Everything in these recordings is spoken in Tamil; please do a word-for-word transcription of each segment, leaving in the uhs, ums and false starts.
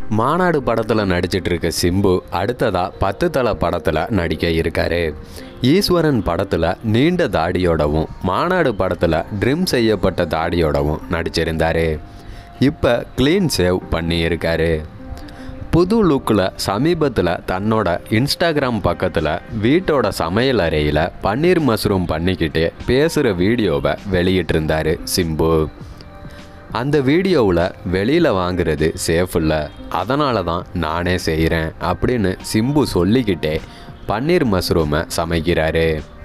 மாநாடு படத்தில் நடிச்சிட்டு இருக்க சிம்பு அடுத்ததாக பத்து தலை படத்தில் நடிக்க இருக்காரு. ஈஸ்வரன் படத்தில் நீண்ட தாடியோடவும் மாநாடு படத்தில் ட்ரிம் செய்யப்பட்ட தாடியோடவும் நடிச்சிருந்தார். இப்போ க்ளீன் சேவ் பண்ணியிருக்காரு. புது லுக்கில் சமீபத்தில் தன்னோட இன்ஸ்டாகிராம் பக்கத்தில் வீட்டோட சமையல் அறையில் பன்னீர் மஷ்ரூம் பண்ணிக்கிட்டு பேசுகிற வீடியோவை வெளியிட்டிருந்தார் சிம்பு. அந்த வீடியோவில் வெளியில் வாங்குறது சேஃப் இல்லை, அதனால தான் நானே செய்கிறேன் அப்படின்னு சிம்பு சொல்லிக்கிட்டே பன்னீர் மஷ்ரூமை சமைக்கிறாரு.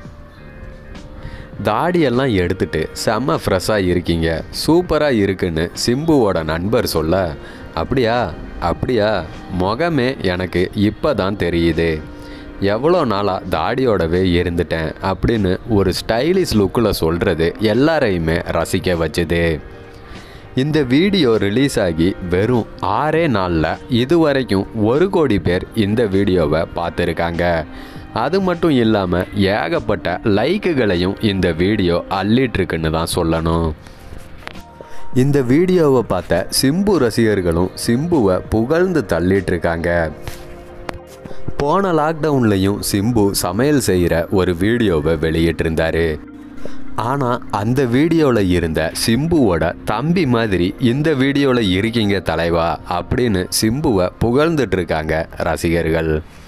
தாடியெல்லாம் எடுத்துட்டு செம்ம ஃப்ரெஷ்ஷாக இருக்கீங்க, சூப்பராக இருக்குன்னு சிம்புவோட நண்பர் சொல்ல, அப்படியா அப்படியா முகமே எனக்கு இப்போ தான் தெரியுது, எவ்வளோ நாளாக தாடியோடவே இருந்துட்டேன் அப்படின்னு ஒரு ஸ்டைலிஷ் லுக்கில் சொல்கிறது எல்லாரையுமே ரசிக்க வச்சுது. இந்த வீடியோ ரிலீஸ் ஆகி வெறும் ஆறே நாளில் இதுவரைக்கும் ஒரு கோடி பேர் இந்த வீடியோவை பார்த்துருக்காங்க. அது மட்டும் இல்லாமல் ஏகப்பட்ட லைக்குகளையும் இந்த வீடியோ அள்ளிட்டுருக்குன்னு தான் சொல்லணும். இந்த வீடியோவை பார்த்த சிம்பு ரசிகர்களும் சிம்புவை புகழ்ந்து தள்ளிட்டுருக்காங்க. போன லாக்டவுன்லையும் சிம்பு சமையல் செய்கிற ஒரு வீடியோவை வெளியிட்டிருந்தார். ஆனால் அந்த வீடியோவில் இருந்த சிம்புவோட தம்பி மாதிரி இந்த வீடியோவில் இருக்கீங்க தலைவா அப்படின்னு சிம்புவை புகழ்ந்துட்டுருக்காங்க ரசிகர்கள்.